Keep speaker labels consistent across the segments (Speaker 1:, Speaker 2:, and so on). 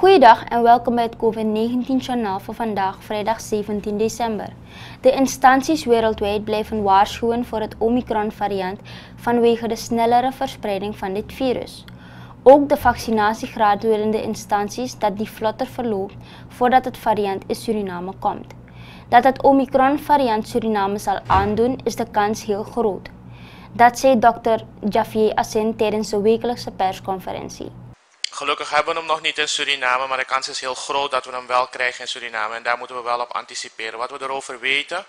Speaker 1: Goeiedag en welkom bij het COVID-19-journaal voor vandaag, vrijdag 17 december. De instanties wereldwijd blijven waarschuwen voor het Omicron-variant vanwege de snellere verspreiding van dit virus. Ook de vaccinatiegraad willen de instanties dat die vlotter verloopt voordat het variant in Suriname komt. Dat het Omicron-variant Suriname zal aandoen is de kans heel groot. Dat zei Dr. Javier Asin tijdens de wekelijkse persconferentie.
Speaker 2: Gelukkig hebben we hem nog niet in Suriname, maar de kans is heel groot dat we hem wel krijgen in Suriname. En daar moeten we wel op anticiperen. Wat we erover weten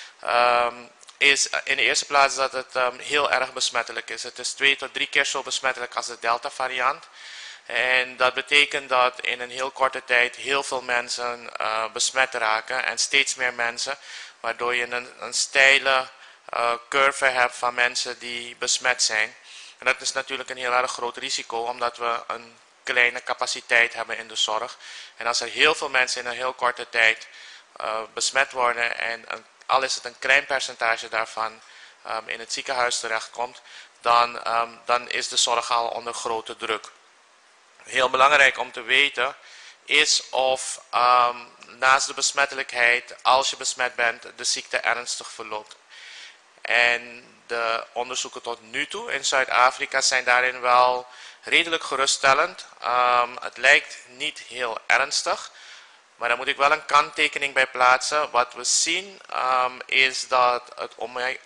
Speaker 2: is in de eerste plaats dat het heel erg besmettelijk is. Het is 2 tot 3 keer zo besmettelijk als de Delta variant. En dat betekent dat in een heel korte tijd heel veel mensen besmet raken en steeds meer mensen. Waardoor je een steile curve hebt van mensen die besmet zijn. En dat is natuurlijk een heel erg groot risico omdat we een kleine capaciteit hebben in de zorg. En als er heel veel mensen in een heel korte tijd besmet worden en al is het een klein percentage daarvan in het ziekenhuis terechtkomt, dan is de zorg al onder grote druk. Heel belangrijk om te weten is of naast de besmettelijkheid, als je besmet bent, de ziekte ernstig verloopt. En de onderzoeken tot nu toe in Zuid-Afrika zijn daarin wel redelijk geruststellend. Het lijkt niet heel ernstig, maar daar moet ik wel een kanttekening bij plaatsen. Wat we zien is dat de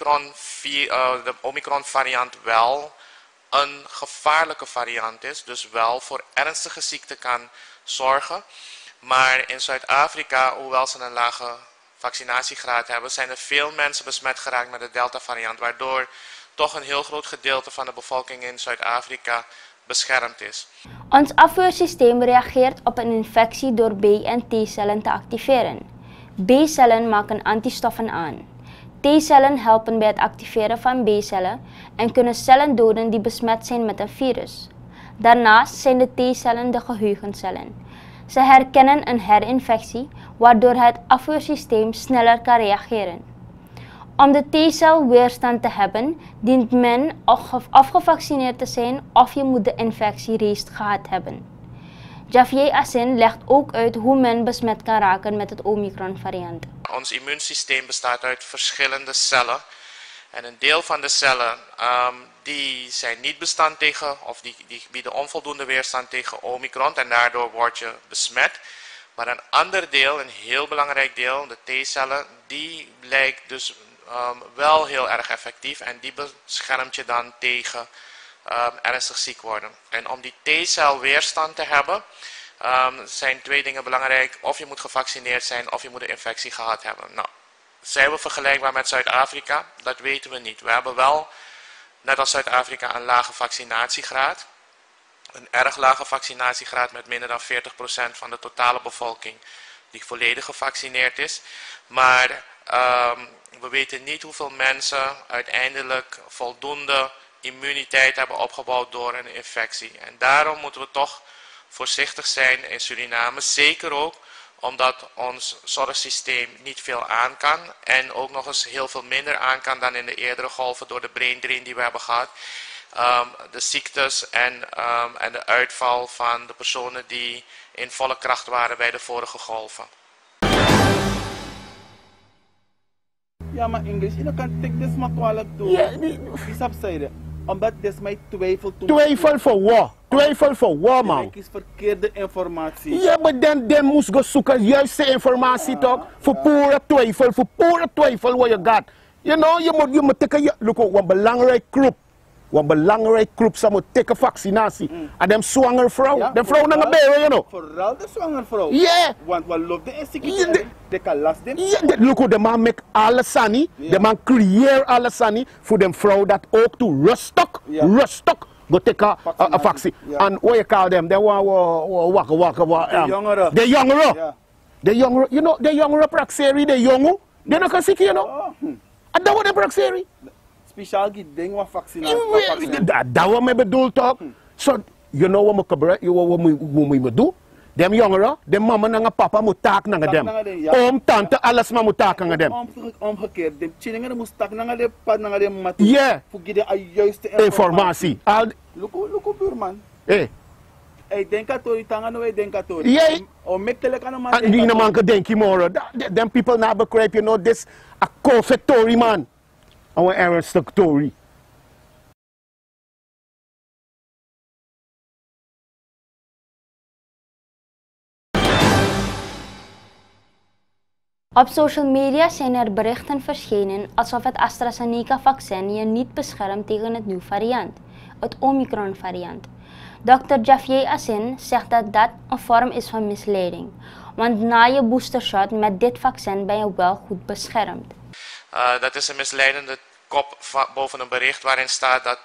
Speaker 2: Omicron variant wel een gevaarlijke variant is, dus wel voor ernstige ziekte kan zorgen. Maar in Zuid-Afrika, hoewel ze een lage vaccinatiegraad hebben, zijn er veel mensen besmet geraakt met de Delta variant, waardoor toch een heel groot gedeelte van de bevolking in Zuid-Afrika beschermd is.
Speaker 1: Ons afweersysteem reageert op een infectie door B- en T-cellen te activeren. B-cellen maken antistoffen aan. T-cellen helpen bij het activeren van B-cellen en kunnen cellen doden die besmet zijn met een virus. Daarnaast zijn de T-cellen de geheugencellen. Ze herkennen een herinfectie, waardoor het afweersysteem sneller kan reageren. Om de T-cel weerstand te hebben, dient men afgevaccineerd te zijn of je moet de infectie reeds gehad hebben. Javier Asin legt ook uit hoe men besmet kan raken met het Omicron-variant.
Speaker 2: Ons immuunsysteem bestaat uit verschillende cellen. En een deel van de cellen die zijn niet bestand tegen, of die bieden onvoldoende weerstand tegen Omicron en daardoor word je besmet. Maar een ander deel, een heel belangrijk deel, de T-cellen, die lijkt dus wel heel erg effectief en die beschermt je dan tegen ernstig ziek worden. En om die T-cel weerstand te hebben, zijn 2 dingen belangrijk. Of je moet gevaccineerd zijn of je moet een infectie gehad hebben. Nou, zijn we vergelijkbaar met Zuid-Afrika? Dat weten we niet. We hebben wel, net als Zuid-Afrika, een lage vaccinatiegraad. Een erg lage vaccinatiegraad met minder dan 40% van de totale bevolking die volledig gevaccineerd is. Maar we weten niet hoeveel mensen uiteindelijk voldoende immuniteit hebben opgebouwd door een infectie. En daarom moeten we toch voorzichtig zijn in Suriname. Zeker ook omdat ons zorgsysteem niet veel aan kan. En ook nog eens heel veel minder aan kan dan in de eerdere golven door de brain drain die we hebben gehad. De ziektes en de uitval van de personen die in volle kracht waren bij de vorige golven.
Speaker 3: Ja, maar Engels, je kan dit maar kwalijk doen. Ja, die subside. Omdat dit mij twijfel toen.
Speaker 4: Twijfel voor wat? Twijfel voor wat, man?
Speaker 3: Ik is verkeerde informatie.
Speaker 4: Ja, maar dan moest je zoeken juiste informatie toch? Voor pure twijfel wat je gaat. You know, je moet tekenen, look, een belangrijk groep. Een belangrijk groep zou moeten tekenen vaccinatie. En die zwanger vrouw,
Speaker 3: ja,
Speaker 4: die vrouw naar de beren, you know.
Speaker 3: Vooral de zwanger vrouw.
Speaker 4: Ja. Yeah.
Speaker 3: Want wat loopt de instituut? De kan last den.
Speaker 4: Ja, look, de man make alles aan, de man creëert alles aan voor de vrouw dat ook toe rustig go take a vaccine. And what you call them? They want
Speaker 3: de jongeren.
Speaker 4: De jongeren. Yeah. De jongeren, you know, de jongeren praxeri, de jongen, die nog kan zieken, you know. En dat wordt de praxeri.
Speaker 3: Speciaal ding wat vaccinatie.
Speaker 4: Dat wat me bedoelt toch? So, you know wat me doen? Dem jongeren, de mama en papa moet taak naar dem. Oom, tante, alles maar moet taak naar dem.
Speaker 3: Omgekeerd, de chillingen moet taak naar de pad naar de mat.
Speaker 4: Ja.
Speaker 3: Voor de juiste
Speaker 4: informatie.
Speaker 3: Look, buurman.
Speaker 4: Hey.
Speaker 3: Ik denk dat we tangen we denken dat
Speaker 4: Jij.
Speaker 3: o mektele kan man.
Speaker 4: Die man kan denken morgen. Them people now begrijp you know this a confectory man. Our ernstig story.
Speaker 1: Op social media zijn er berichten verschenen alsof het AstraZeneca-vaccin je niet beschermt tegen het nieuwe variant, het Omicron-variant. Dr. Javier Asin zegt dat dat een vorm is van misleiding, want na je boostershot met dit vaccin ben je wel goed beschermd.
Speaker 2: Dat is een misleidende kop boven een bericht waarin staat dat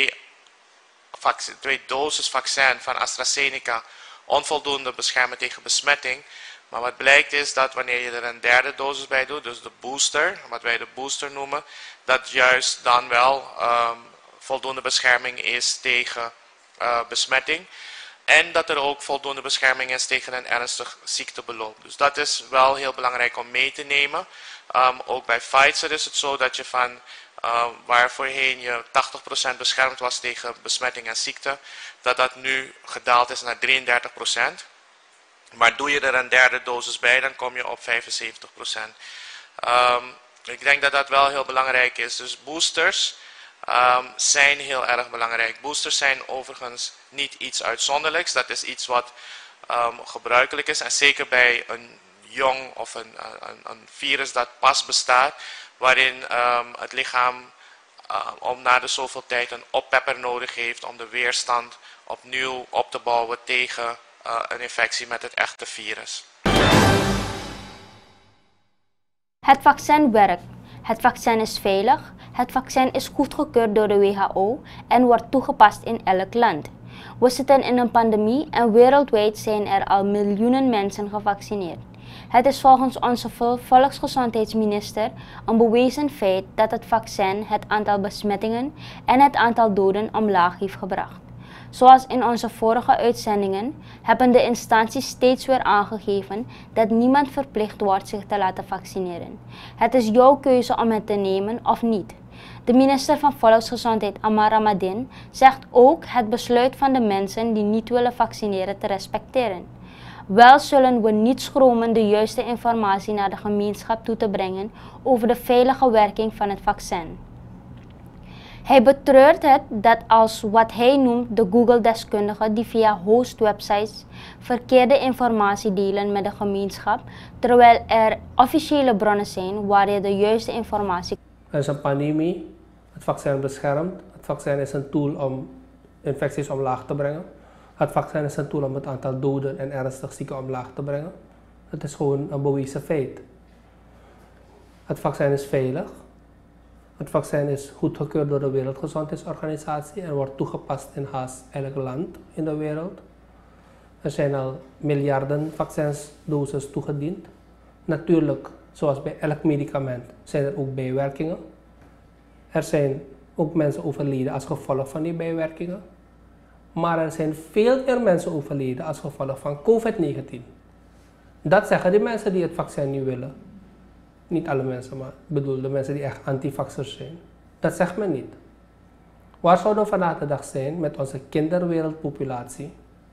Speaker 2: twee doses vaccin van AstraZeneca onvoldoende beschermen tegen besmetting. Maar wat blijkt is dat wanneer je er een derde dosis bij doet, dus de booster, wat wij de booster noemen, dat juist dan wel voldoende bescherming is tegen besmetting. En dat er ook voldoende bescherming is tegen een ernstig ziektebeloop. Dus dat is wel heel belangrijk om mee te nemen. Ook bij Pfizer is het zo dat je van waar voorheen je 80% beschermd was tegen besmetting en ziekte, dat dat nu gedaald is naar 33%. Maar doe je er een derde dosis bij, dan kom je op 75%. Ik denk dat dat wel heel belangrijk is. Dus boosters zijn heel erg belangrijk. Boosters zijn overigens niet iets uitzonderlijks. Dat is iets wat gebruikelijk is. En zeker bij een jong of een virus dat pas bestaat, waarin het lichaam om na de zoveel tijd een oppepper nodig heeft om de weerstand opnieuw op te bouwen tegen een infectie met het echte virus.
Speaker 1: Het vaccin werkt. Het vaccin is veilig. Het vaccin is goedgekeurd door de WHO en wordt toegepast in elk land. We zitten in een pandemie en wereldwijd zijn er al miljoenen mensen gevaccineerd. Het is volgens onze volksgezondheidsminister een bewezen feit dat het vaccin het aantal besmettingen en het aantal doden omlaag heeft gebracht. Zoals in onze vorige uitzendingen hebben de instanties steeds weer aangegeven dat niemand verplicht wordt zich te laten vaccineren. Het is jouw keuze om het te nemen of niet. De minister van Volksgezondheid Amar Ramadan zegt ook het besluit van de mensen die niet willen vaccineren te respecteren. Wel zullen we niet schromen de juiste informatie naar de gemeenschap toe te brengen over de veilige werking van het vaccin. Hij betreurt het dat als wat hij noemt de Google-deskundigen die via host-websites verkeerde informatie delen met de gemeenschap, terwijl er officiële bronnen zijn waar je de juiste informatie.
Speaker 5: Er is een pandemie, het vaccin beschermt, het vaccin is een tool om infecties omlaag te brengen. Het vaccin is een tool om het aantal doden en ernstig zieken omlaag te brengen. Het is gewoon een bewezen feit. Het vaccin is veilig. Het vaccin is goedgekeurd door de Wereldgezondheidsorganisatie en wordt toegepast in haast elk land in de wereld. Er zijn al miljarden vaccinsdoses toegediend. Natuurlijk, zoals bij elk medicament, zijn er ook bijwerkingen. Er zijn ook mensen overleden als gevolg van die bijwerkingen. Maar er zijn veel meer mensen overleden als gevolg van COVID-19. Dat zeggen de mensen die het vaccin niet willen. Niet alle mensen, maar ik bedoel de mensen die echt antivaxers zijn. Dat zegt men niet. Waar zouden we vandaag de dag zijn met onze kinderpopulatie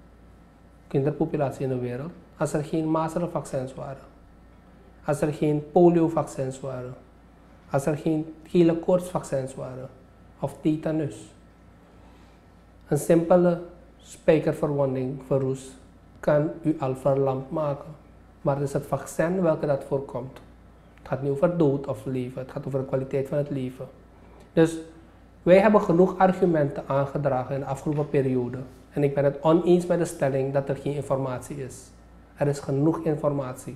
Speaker 5: in de wereld, als er geen mazelenvaccins waren? Als er geen poliovaccins waren? Als er geen gele koortsvaccins waren? Of tetanus? Een simpele spijkerverwonding verroes kan u al verlamd maken. Maar het is het vaccin welke dat voorkomt. Het gaat niet over dood of leven, het gaat over de kwaliteit van het leven. Dus wij hebben genoeg argumenten aangedragen in de afgelopen periode. En ik ben het oneens met de stelling dat er geen informatie is. Er is genoeg informatie.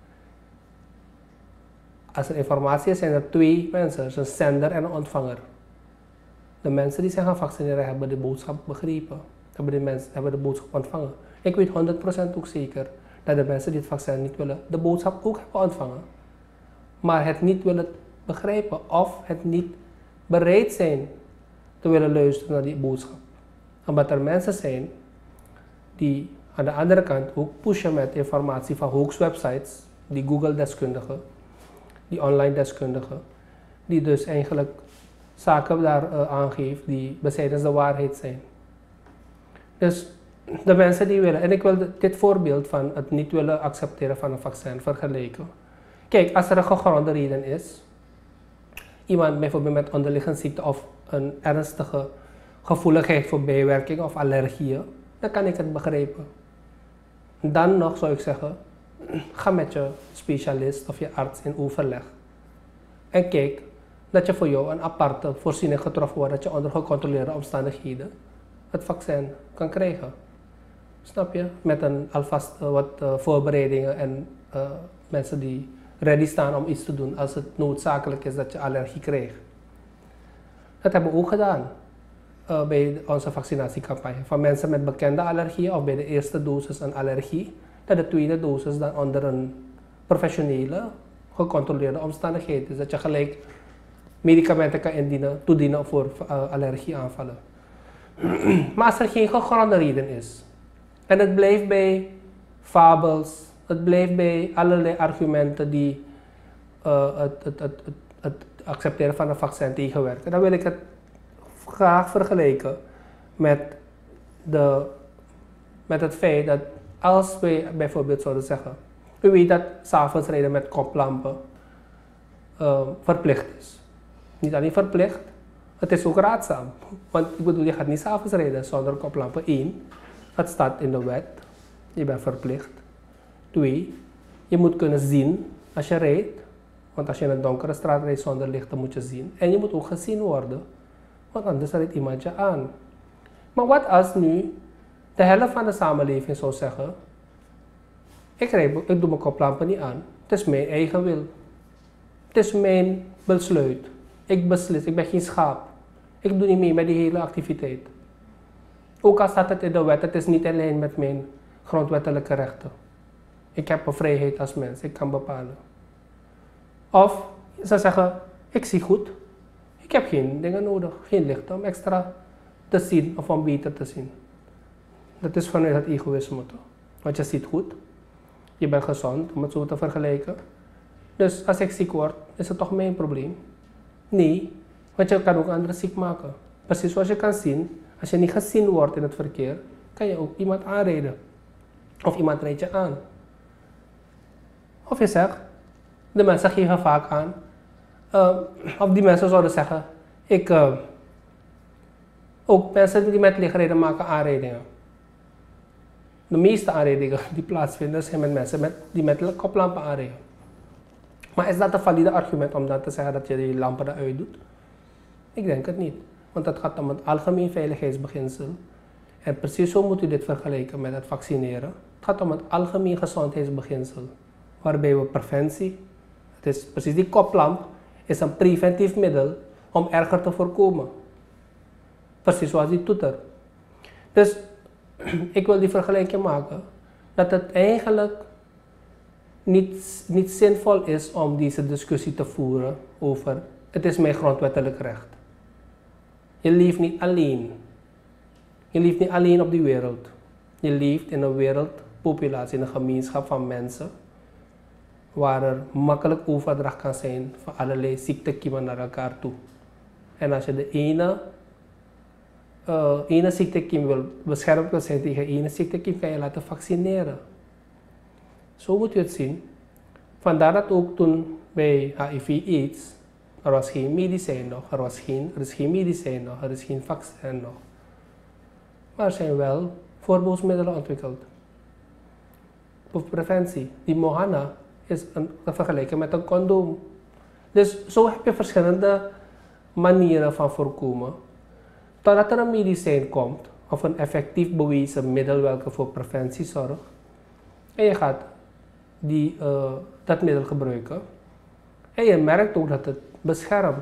Speaker 5: Als er informatie is, zijn er twee mensen. Er is een zender en een ontvanger. De mensen die zijn gaan vaccineren hebben de boodschap begrepen. Hebben de boodschap ontvangen. Ik weet 100% ook zeker dat de mensen die het vaccin niet willen, de boodschap ook hebben ontvangen. Maar het niet willen begrijpen of het niet bereid zijn te willen luisteren naar die boodschap. Omdat er mensen zijn die aan de andere kant ook pushen met informatie van hoax-websites, die Google-deskundigen, die online-deskundigen, die dus eigenlijk zaken daar aangeeft die besijdens de waarheid zijn. Dus de mensen die willen, en ik wil dit voorbeeld van het niet willen accepteren van een vaccin vergelijken. Kijk, als er een gegronde reden is, iemand bijvoorbeeld met onderliggende ziekte of een ernstige gevoeligheid voor bijwerkingen of allergieën, dan kan ik het begrijpen. Dan nog zou ik zeggen, ga met je specialist of je arts in overleg. En kijk dat je voor jou een aparte voorziening getroffen wordt, dat je onder gecontroleerde omstandigheden het vaccin kan krijgen. Snap je? Met alvast wat voorbereidingen en mensen die ready staan om iets te doen als het noodzakelijk is dat je allergie krijgt. Dat hebben we ook gedaan bij onze vaccinatiecampagne. Van mensen met bekende allergieën of bij de eerste dosis een allergie, dat de tweede dosis dan onder een professionele, gecontroleerde omstandigheid is. Dat je gelijk medicamenten kan toedienen voor allergieaanvallen. Maar als er geen gegronde reden is, en het blijft bij fabels, het blijft bij allerlei argumenten die het accepteren van een vaccin tegenwerken, dan wil ik het graag vergelijken met het feit dat als wij bijvoorbeeld zouden zeggen, u weet dat 's avonds rijden met koplampen verplicht is. Niet alleen verplicht, het is ook raadzaam. Want ik bedoel, je gaat niet 's avonds rijden zonder koplampen. 1, het staat in de wet, je bent verplicht. 2, je moet kunnen zien als je rijdt. Want als je in een donkere straat rijdt zonder licht, dan moet je zien. En je moet ook gezien worden, want anders rijdt iemand je aan. Maar wat als nu de helft van de samenleving zou zeggen, ik doe mijn koplampen niet aan. Het is mijn eigen wil. Het is mijn besluit. Ik beslis, ik ben geen schaap. Ik doe niet mee met die hele activiteit. Ook al staat het in de wet, het is niet in lijn met mijn grondwettelijke rechten. Ik heb een vrijheid als mens, ik kan bepalen. Of ze zeggen, ik zie goed. Ik heb geen dingen nodig, geen licht om extra te zien of om beter te zien. Dat is vanuit het egoïsme. Want je ziet goed, je bent gezond, om het zo te vergelijken. Dus als ik ziek word, is het toch mijn probleem? Nee, want je kan ook anderen ziek maken. Precies zoals je kan zien, als je niet gezien wordt in het verkeer, kan je ook iemand aanrijden. Of iemand rijdt je aan. Of je zegt, de mensen geven vaak aan, of die mensen zouden zeggen, ook mensen die met lichtrijden maken aanrijdingen. De meeste aanrijdingen die plaatsvinden zijn met mensen die met koplampen aanrijden. Maar is dat een valide argument om dan te zeggen dat je die lampen eruit doet? Ik denk het niet, want het gaat om het algemeen veiligheidsbeginsel. En precies zo moet u dit vergelijken met het vaccineren. Het gaat om het algemeen gezondheidsbeginsel, waarbij we preventie, het is precies die koplamp, is een preventief middel om erger te voorkomen. Precies zoals die toeter. Dus ik wil die vergelijking maken dat het eigenlijk niet zinvol is om deze discussie te voeren over het is mijn grondwettelijk recht. Je leeft niet alleen. Je leeft niet alleen op die wereld. Je leeft in een wereldpopulatie, in een gemeenschap van mensen waar er makkelijk overdracht kan zijn van allerlei ziektekiemen naar elkaar toe. En als je de ene ziektekiem beschermd wil zijn tegen ene ziektekiem, kan je laten vaccineren. Zo moet je het zien. Vandaar dat ook toen bij HIV/AIDS, er was geen medicijn nog, er is geen medicijn nog, er is geen vaccin nog. Maar er zijn wel voorbehoedsmiddelen ontwikkeld. Voor preventie. Die Mohana is te vergelijken met een condoom. Dus zo heb je verschillende manieren van voorkomen. Totdat er een medicijn komt, of een effectief bewezen middel welke voor preventie zorgt. En je gaat dat middel gebruiken. En je merkt ook dat het beschermt.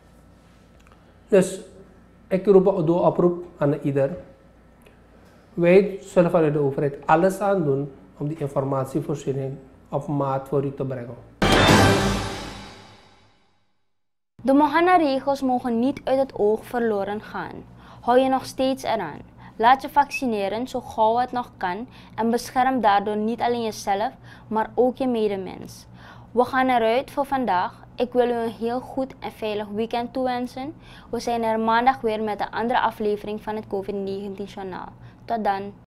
Speaker 5: Dus ik doe oproep aan ieder. Wij zullen vanuit de overheid alles aan doen om die informatievoorziening op maat voor u te brengen.
Speaker 1: De Mohana-regels mogen niet uit het oog verloren gaan. Hou je nog steeds eraan. Laat je vaccineren zo gauw het nog kan en bescherm daardoor niet alleen jezelf, maar ook je medemens. We gaan eruit voor vandaag. Ik wil u een heel goed en veilig weekend toewensen. We zijn er maandag weer met een andere aflevering van het COVID-19 Journaal. Tot dan.